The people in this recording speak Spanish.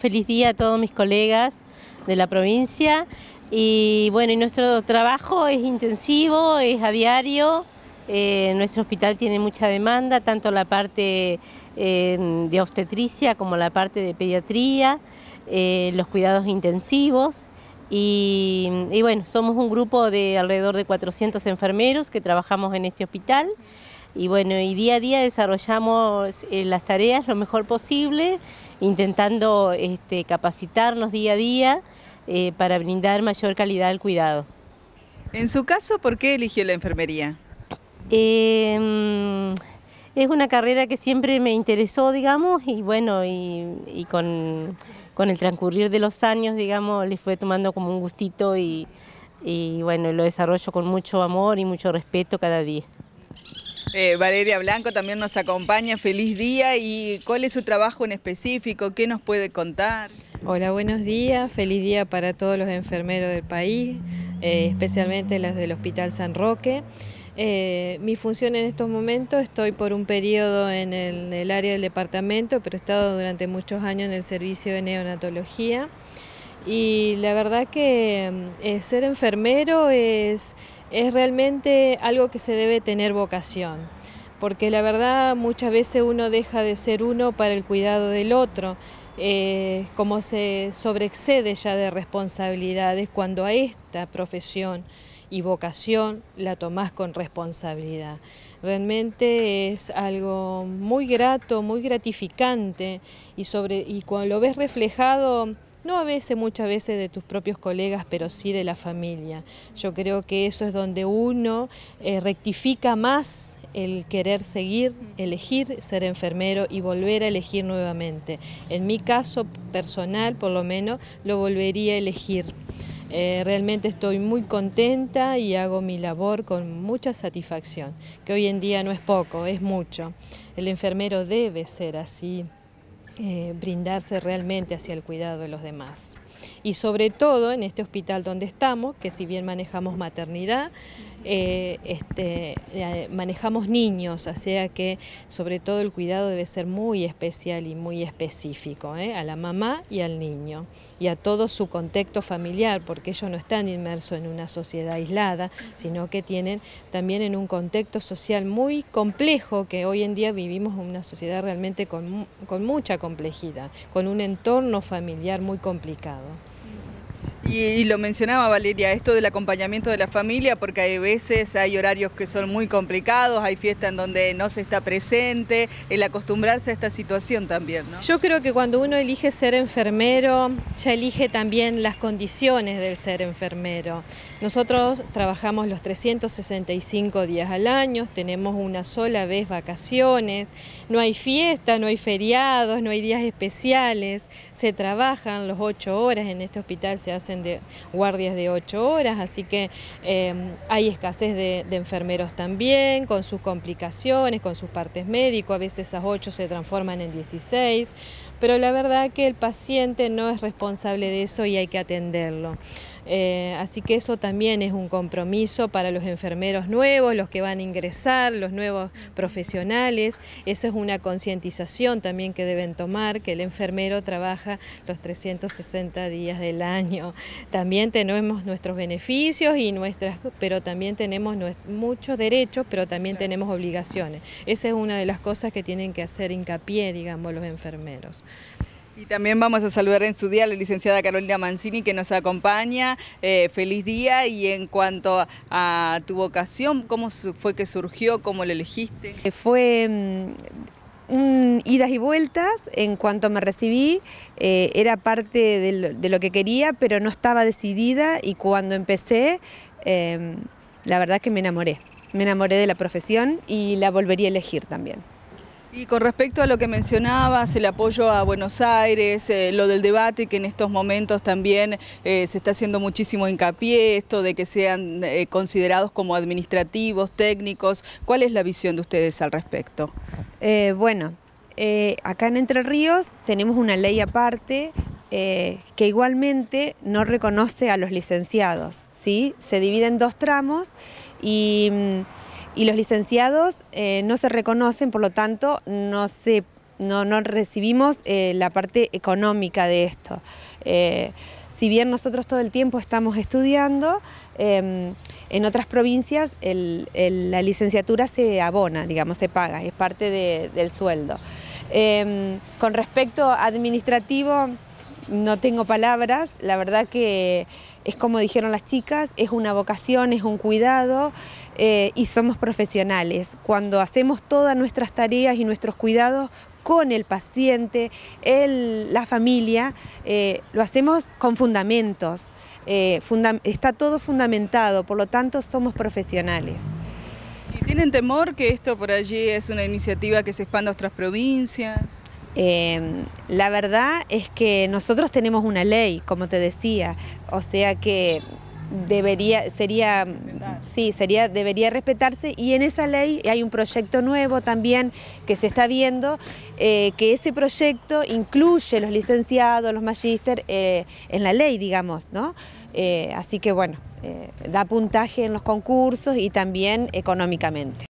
feliz día a todos mis colegas de la provincia. Y bueno, y nuestro trabajo es intensivo, es a diario. Nuestro hospital tiene mucha demanda, tanto la parte de obstetricia como la parte de pediatría, los cuidados intensivos. Y bueno, somos un grupo de alrededor de 400 enfermeros que trabajamos en este hospital. Y bueno, y día a día desarrollamos las tareas lo mejor posible, intentando capacitarnos día a día para brindar mayor calidad al cuidado. En su caso, ¿por qué eligió la enfermería? Es una carrera que siempre me interesó, digamos, y bueno, y con el transcurrir de los años, digamos, le fue tomando como un gustito y bueno, lo desarrollo con mucho amor y mucho respeto cada día. Valeria Blanco también nos acompaña, feliz día. ¿Y cuál es su trabajo en específico? ¿Qué nos puede contar? Hola, buenos días, feliz día para todos los enfermeros del país, especialmente las del Hospital San Roque. Mi función en estos momentos, estoy por un periodo en el área del departamento, pero he estado durante muchos años en el servicio de neonatología. Y la verdad que ser enfermero es realmente algo que se debe tener vocación, porque la verdad muchas veces uno deja de ser uno para el cuidado del otro, como se sobreexcede ya de responsabilidades cuando a esta profesión y vocación la tomás con responsabilidad. Realmente es algo muy grato, muy gratificante y cuando lo ves reflejado, no a veces, muchas veces de tus propios colegas, pero sí de la familia. Yo creo que eso es donde uno rectifica más el querer seguir, elegir ser enfermero y volver a elegir nuevamente. En mi caso personal, por lo menos, lo volvería a elegir. Realmente estoy muy contenta y hago mi labor con mucha satisfacción, que hoy en día no es poco, es mucho. El enfermero debe ser así. Brindarse realmente hacia el cuidado de los demás. Y sobre todo en este hospital donde estamos, que si bien manejamos maternidad, manejamos niños, o sea que sobre todo el cuidado debe ser muy especial y muy específico, a la mamá y al niño, y a todo su contexto familiar, porque ellos no están inmersos en una sociedad aislada, sino que tienen también en un contexto social muy complejo, que hoy en día vivimos en una sociedad realmente con mucha complejidad, con un entorno familiar muy complicado. Y lo mencionaba Valeria, esto del acompañamiento de la familia, porque hay veces hay horarios que son muy complicados, hay fiestas en donde no se está presente, el acostumbrarse a esta situación también, ¿no? Yo creo que cuando uno elige ser enfermero, ya elige también las condiciones del ser enfermero. Nosotros trabajamos los 365 días al año, tenemos una sola vez vacaciones, no hay fiesta, no hay feriados, no hay días especiales, se trabajan las 8 horas, en este hospital se hacen de guardias de 8 horas, así que hay escasez de enfermeros también, con sus complicaciones, con sus partes médicos, a veces esas 8 se transforman en 16, pero la verdad que el paciente no es responsable de eso y hay que atenderlo. Así que eso también es un compromiso para los enfermeros nuevos, los que van a ingresar, los nuevos profesionales. Eso es una concientización también que deben tomar, que el enfermero trabaja los 360 días del año. También tenemos nuestros beneficios pero también tenemos muchos derechos, pero también tenemos obligaciones. Esa es una de las cosas que tienen que hacer hincapié, digamos, los enfermeros. Y también vamos a saludar en su día a la licenciada Carolina Mancini, que nos acompaña. Feliz día. Y en cuanto a tu vocación, ¿cómo fue que surgió? ¿Cómo lo elegiste? Fue idas y vueltas. En cuanto me recibí, era parte de lo que quería, pero no estaba decidida, y cuando empecé, la verdad que me enamoré de la profesión y la volvería a elegir también. Y con respecto a lo que mencionabas, el apoyo a Buenos Aires, lo del debate, que en estos momentos también se está haciendo muchísimo hincapié, esto de que sean considerados como administrativos, técnicos, ¿cuál es la visión de ustedes al respecto? Acá en Entre Ríos tenemos una ley aparte que igualmente no reconoce a los licenciados, ¿sí? Se divide en 2 tramos y los licenciados no se reconocen, por lo tanto no no recibimos la parte económica de esto. Si bien nosotros todo el tiempo estamos estudiando, en otras provincias la licenciatura se abona, digamos, se paga, es parte del sueldo. Con respecto a administrativo, no tengo palabras, la verdad que es como dijeron las chicas, es una vocación, es un cuidado y somos profesionales. Cuando hacemos todas nuestras tareas y nuestros cuidados con el paciente, la familia, lo hacemos con fundamentos, está todo fundamentado, por lo tanto somos profesionales. ¿Y tienen temor que esto por allí es una iniciativa que se expanda a otras provincias? La verdad es que nosotros tenemos una ley, como te decía, o sea que debería respetarse, y en esa ley hay un proyecto nuevo también que se está viendo, que ese proyecto incluye los licenciados, los magíster en la ley, digamos, ¿no? Así que bueno, da puntaje en los concursos y también económicamente.